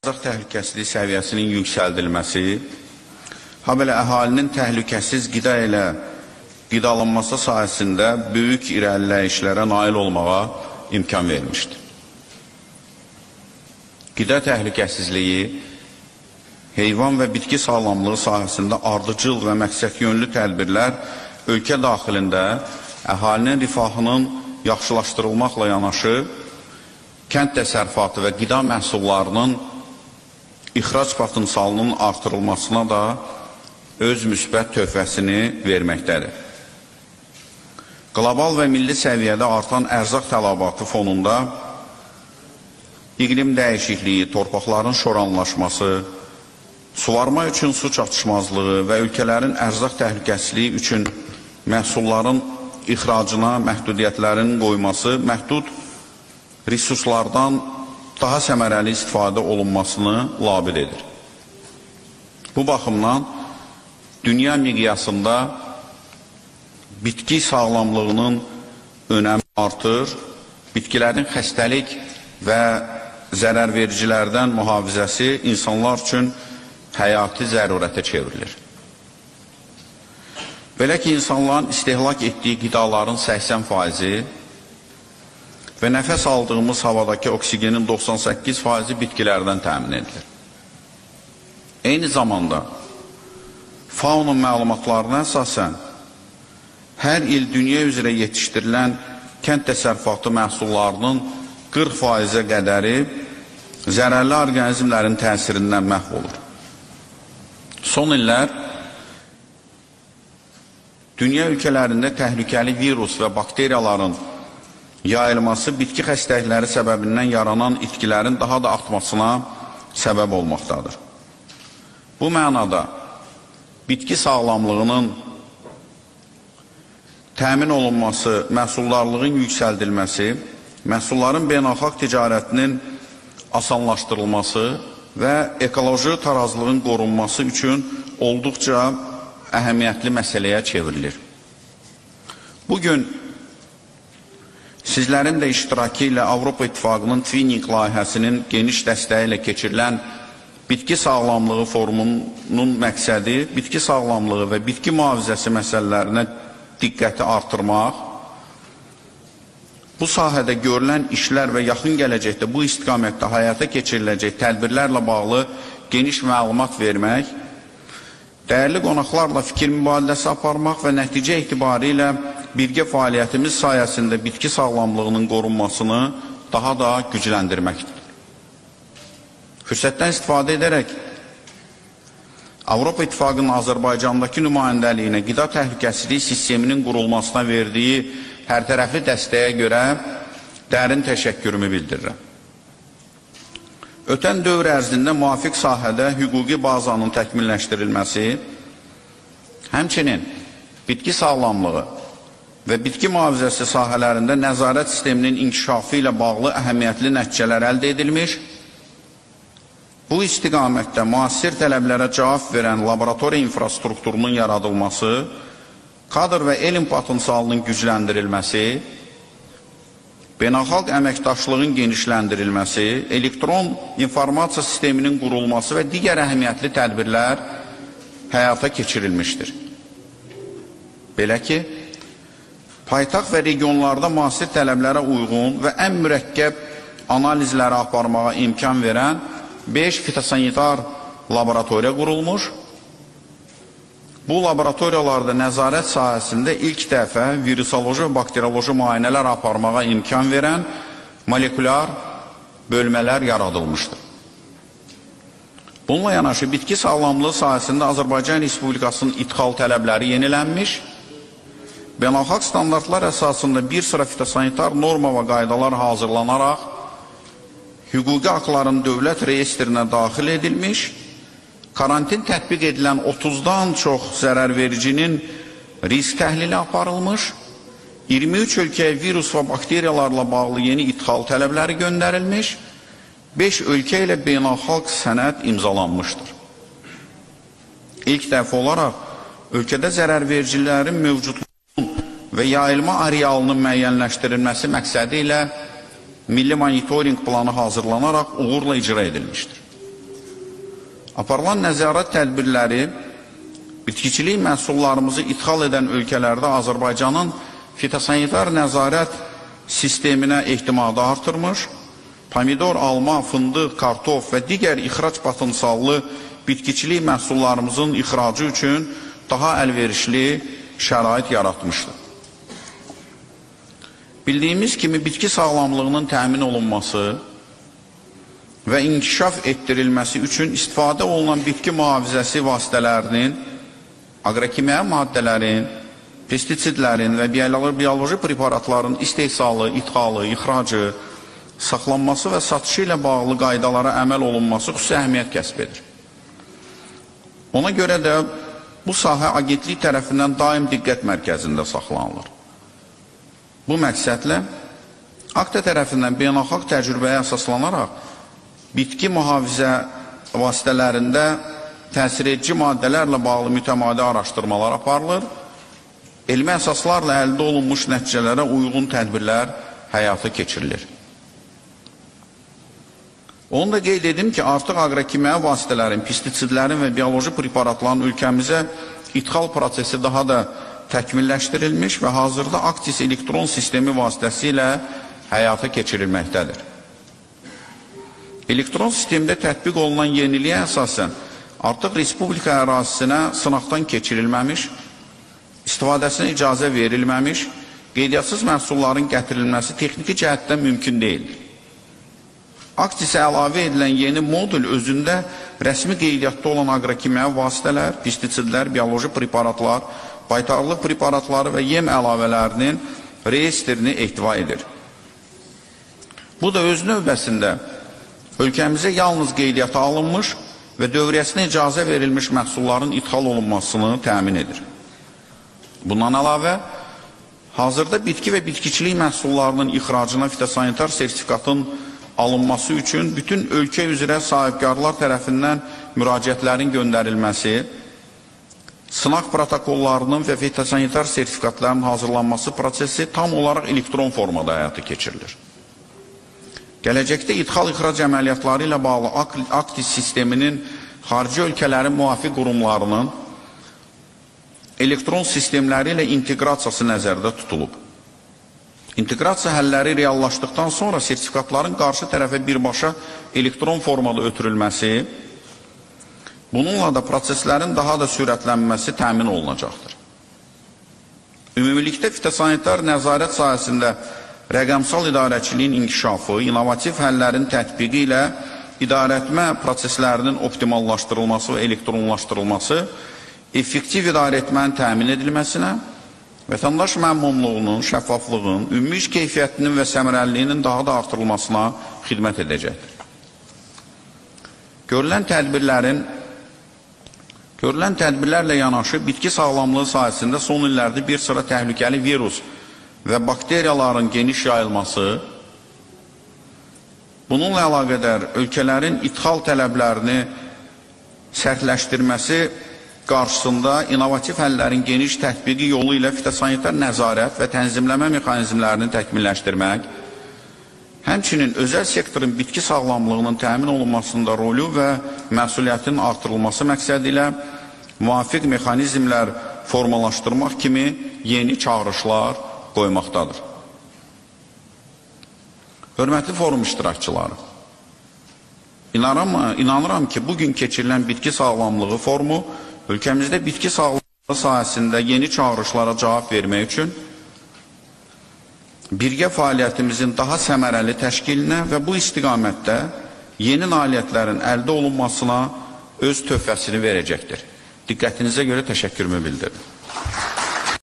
ərzaq təhlükəsizliyi səviyyəsinin yüksəldilməsi, habelə əhalinin təhlükəsiz qida ilə qidalanması sayəsində böyük irəliləyişlərə nail olmağa imkan vermişdir. Qida təhlükəsizliyi, heyvan və bitki sağlamlığı sahəsində ardıcıl və məqsədyönlü tədbirlər ölkə daxilində əhalinin rifahının yaxşılaşdırılmaqla yanaşı, kənd təsərrüfatı və qida məhsullarının ixrac potensialının artırılmasına da öz müsbət töhfəsini verməkdədir. Qlobal və milli səviyyədə artan ərzaq tələbatı fonunda iqlim dəyişikliyi, torpaqların şoranlaşması, suvarma üçün su çatışmazlığı və ölkələrin ərzaq təhlükəsizliyi üçün məhsulların ixracına məhdudiyyətlərin qoyması məhdud resurslardan daha səmərəli istifadə olunmasını labid edir. Bu baxımdan dünya miqyasında bitki sağlamlığının önəmi artır, bitkilərin xəstəlik və zərərvericilərdən mühafizəsi insanlar üçün həyati zərurətə çevrilir. Belə ki, insanların istehlak etdiyi qidaların 80% və nəfəs aldığımız havadakı oksigenin 98% bitkilərdən təmin edilir. Eyni zamanda, faunun məlumatlarına əsasən, hər il dünya üzrə yetişdirilən kənd təsərrüfatı məhsullarının 40%-ə qədəri zərərli orqanizmlərin təsirindən məhv olur. Son illər dünya ölkələrində təhlükəli virus və bakteriyaların yayılması bitki xəstəlikləri səbəbindən yaranan itkilərin daha da artmasına səbəb olmaqdadır. Bu mənada bitki sağlamlığının təmin olunması, məhsuldarlığın yüksəldilməsi, məhsulların beynəlxalq ticarətinin asanlaşdırılması və ekoloji tarazlığın qorunması üçün olduqca əhəmiyyətli məsələyə çevrilir. Bugün sizlərin də iştirakı ilə Avropa İttifaqının Twinning layihəsinin geniş dəstəyi ilə keçirilən bitki sağlamlığı forumunun məqsədi bitki sağlamlığı və bitki mühafizəsi məsələlərinə diqqəti artırmaq, bu sahədə görülən işlər və yaxın gələcəkdə bu istiqamətdə həyata keçiriləcək tədbirlərlə bağlı geniş məlumat vermək, dəyərli qonaqlarla fikir mübadiləsi aparmaq və nəticə etibarilə birgə fəaliyyətimiz sayəsində bitki sağlamlığının qorunmasını daha da gücləndirməkdir. Fürsətdən istifadə edərək, Avropa İttifaqının Azərbaycandakı nümayəndəliyinə qida təhlükəsizliyi sisteminin qurulmasına verdiyi hərtərəfli dəstəyə görə dərin təşəkkürümü bildirirəm. Ötən dövr ərzində müvafiq sahədə hüquqi bazanın təkmilləşdirilməsi, həmçinin bitki sağlamlığı və bitki mühafizəsi sahələrində nəzarət sisteminin inkişafı ilə bağlı əhəmiyyətli nəticələr əldə edilmiş, bu istiqamətdə müasir tələblərə cavab verən laboratoriya infrastrukturunun yaradılması, kadr və elm potensialının gücləndirilməsi, beynəlxalq əməkdaşlığın genişləndirilməsi, elektron informasiya sisteminin qurulması və digər əhəmiyyətli tədbirlər həyata keçirilmişdir. Belə ki, paytaxt və regionlarda müasir tələblərə uyğun və ən mürəkkəb analizləri aparmağa imkan verən 5 fitosanitar laboratoriya qurulmuş. Bu laboratoriyalarda nəzarət sahəsində ilk dəfə virusoloji və bakterioloji müayinələr aparmağa imkan verən molekulyar bölmələr yaradılmışdır. Bununla yanaşı bitki sağlamlığı sahəsində Azərbaycan Respublikasının idxal tələbləri yenilənmiş, beynəlxalq standartlar əsasında bir sıra fitosanitar norma və qaydalar hazırlanaraq, hüquqi haqların dövlət reyestrinə daxil edilmiş, karantin tətbiq edilən 30-dan çox zərərvericinin risk təhlili aparılmış, 23 ölkəyə virus və bakteriyalarla bağlı yeni idxal tələbləri göndərilmiş, 5 ölkə ilə beynəlxalq sənəd imzalanmışdır. İlk dəfə olaraq ölkədə zərərvericilərin mövcudluğunun və yayılma arealının müəyyənləşdirilməsi məqsədi ilə milli monitoring planı hazırlanaraq uğurla icra edilmişdir. Aparılan nəzarət tədbirləri bitkiçilik məhsullarımızı ithal edən ölkələrdə Azərbaycanın fitosanitar nəzarət sisteminə ehtimadı artırmış, pomidor, alma, fındıq, kartof və digər ixrac potensiallı bitkiçilik məhsullarımızın ixracı üçün daha əlverişli şərait yaratmışdır. Bildiyimiz kimi bitki sağlamlığının təmin olunması və inkişaf etdirilməsi üçün istifadə olunan bitki mühafizəsi vasitələrinin, aqrokimya maddələrin, pestisidlərin və bioloji preparatların istehsalı, idxalı, ixracı, saxlanması və satışı ilə bağlı qaydalara əməl olunması xüsusi əhəmiyyət kəsb edir. Ona görə də bu sahə agentlik tərəfindən daim diqqət mərkəzində saxlanılır. Bu məqsədlə AKTA tərəfindən beynəlxalq təcrübəyə əsaslanaraq bitki mühafizə vasitələrində təsir edici maddələrlə bağlı mütəmadi araşdırmalar aparılır, elmi əsaslarla əldə olunmuş nəticələrə uyğun tədbirlər həyata keçirilir. Onu da qeyd edim ki, artıq aqrokimya vasitələrin, pestisidlərin və bioloji preparatların ölkəmizə ithal prosesi daha da təkmilləşdirilmiş və hazırda Aktis elektron sistemi vasitəsilə həyata keçirilməkdədir. Elektron sistemdə tətbiq olunan yeniliyə əsasən artıq Respublika ərazisinə sınaqdan keçirilməmiş, istifadəsinə icazə verilməmiş, qeydiyyatssız məhsulların gətirilməsi texniki cəhətdən mümkün deyildir. Aktisə əlavə edilən yeni modul özündə rəsmi qeydiyyatda olan aqrokimya vasitələr, pestisidlər, bioloji preparatlar, baytarlıq preparatları və yem əlavələrinin reyestrini ehtiva edir. Bu da öz növbəsində ölkəmizə yalnız qeydiyyata alınmış və dövriyyəsinə icazə verilmiş məhsulların ithal olunmasını təmin edir. Bundan əlavə, hazırda bitki və bitkiçilik məhsullarının ixracına fitosanitar sertifikatın alınması üçün bütün ölkə üzrə sahibkarlar tərəfindən müraciətlərin göndərilməsi, sınaq protokollarının və fitosanitar sertifikatlarının hazırlanması prosesi tam olaraq elektron formada həyata keçirilir. Gələcəkdə ithal-ixrac əməliyyatları ilə bağlı Aktis sisteminin xarici ölkələrin müvafiq qurumlarının elektron sistemləri ilə inteqrasiyası nəzərdə tutulub. İnteqrasiya həlləri reallaşdıqdan sonra sertifikatların qarşı tərəfə birbaşa elektron formada ötürülməsi, bununla da proseslərin daha da sürətlənməsi təmin olunacaqdır. Ümumilikdə fitosanitar nəzarət sahəsində rəqəmsal idarəçiliyin inkişafı, inovativ həllərin tətbiqi ilə idarəetmə proseslərinin optimallaşdırılması və elektronlaşdırılması, effektiv idarəetmənin təmin edilməsinə, vətəndaş məmnunluğunun, şəffaflığın, ümumi iş keyfiyyətinin və səmərəliliyinin daha da artırılmasına xidmət edəcəkdir. Görülən tədbirlərlə yanaşı bitki sağlamlığı sahəsində son illərdə bir sıra təhlükəli virus və bakteriyaların geniş yayılması, bununla əlaqədar ölkələrin ithal tələblərini sərtləşdirməsi qarşısında inovativ həllərin geniş tətbiqi yolu ilə fitosanitar nəzarət və tənzimləmə mexanizmlərini təkmilləşdirmək, həmçinin özəl sektorun bitki sağlamlığının təmin olunmasında rolu və məsuliyyətinin artırılması məqsədi ilə müvafiq mexanizmlər formalaşdırmaq kimi yeni çağırışlar qoymaqdadır. Hörmətli forum iştirakçıları, inanıram ki, bugün keçirilən bitki sağlamlığı forumu ölkəmizdə bitki sağlamlığı sahəsində yeni çağırışlara cavab vermək üçün birgə fəaliyyətimizin daha səmərəli təşkilinə və bu istiqamətdə yeni nailiyyətlərin əldə olunmasına öz töhfəsini verəcəkdir. Diqqətinizə görə təşəkkürümü bildirdim.